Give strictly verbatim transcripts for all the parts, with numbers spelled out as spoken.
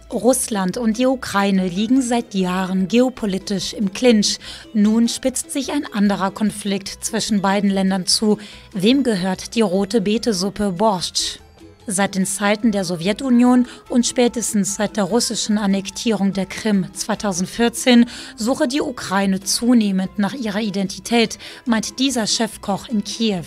Russland und die Ukraine liegen seit Jahren geopolitisch im Clinch. Nun spitzt sich ein anderer Konflikt zwischen beiden Ländern zu. Wem gehört die rote Betesuppe Borscht? Seit den Zeiten der Sowjetunion und spätestens seit der russischen Annektierung der Krim zweitausendvierzehn suche die Ukraine zunehmend nach ihrer Identität, meint dieser Chefkoch in Kiew.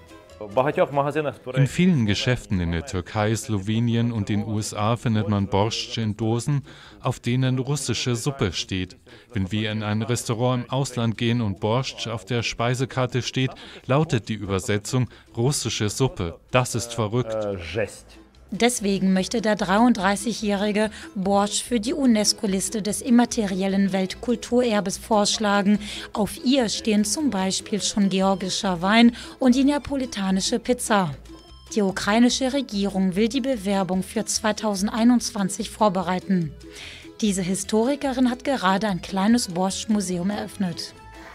In vielen Geschäften in der Türkei, Slowenien und den U S A findet man Borscht in Dosen, auf denen russische Suppe steht. Wenn wir in ein Restaurant im Ausland gehen und Borscht auf der Speisekarte steht, lautet die Übersetzung russische Suppe. Das ist verrückt. Deswegen möchte der dreiunddreißigjährige Borscht für die UNESCO-Liste des immateriellen Weltkulturerbes vorschlagen. Auf ihr stehen zum Beispiel schon georgischer Wein und die neapolitanische Pizza. Die ukrainische Regierung will die Bewerbung für zweitausendeinundzwanzig vorbereiten. Diese Historikerin hat gerade ein kleines Borscht-Museum eröffnet.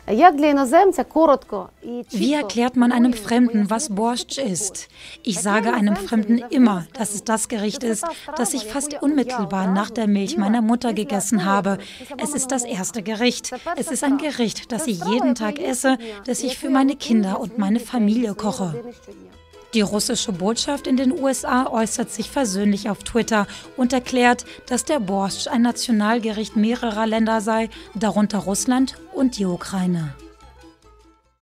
Wie erklärt man einem Fremden, was Borscht ist? Ich sage einem Fremden immer, dass es das Gericht ist, das ich fast unmittelbar nach der Milch meiner Mutter gegessen habe. Es ist das erste Gericht. Es ist ein Gericht, das ich jeden Tag esse, das ich für meine Kinder und meine Familie koche. Die russische Botschaft in den U S A äußert sich versöhnlich auf Twitter und erklärt, dass der Borscht ein Nationalgericht mehrerer Länder sei, darunter Russland und die Ukraine.